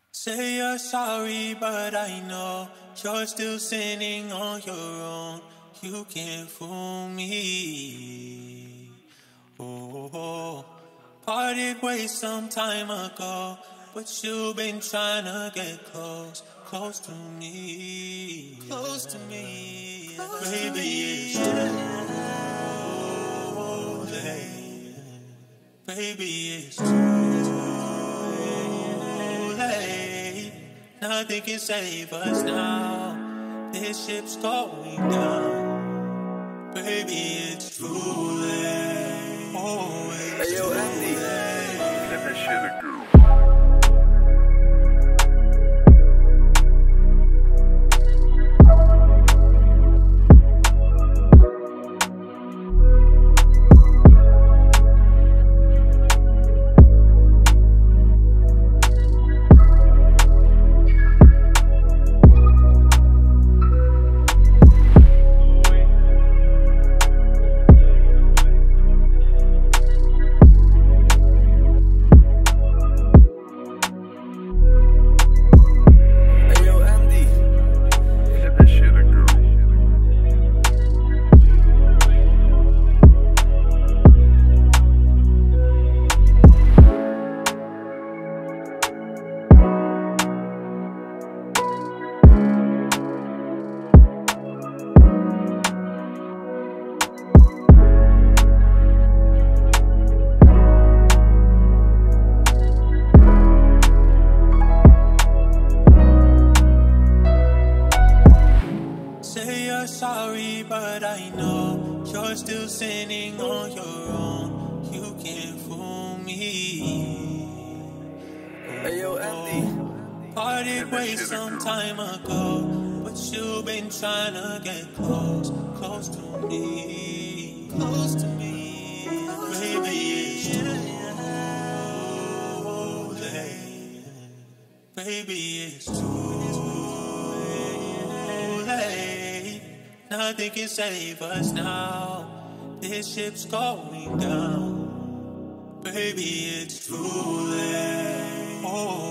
Say you're sorry, but I know you're still sinning on your own. You can't fool me. Oh, parted ways some time ago, but you've been trying to get close to me, close to me. Baby, it's too late. Baby, it's too late. Nothing can save us now. This ship's going down. Baby, it's too late. Oh, it's too late. Get that shit a girl. Sorry, but I know you're still sinning on your own. You can't fool me. Parted ways some time ago, but you've been trying to get close to me, close to me. Baby, it's too late. Baby, it's too late. Nothing can save us now. This ship's going down. Baby, it's too late. Oh.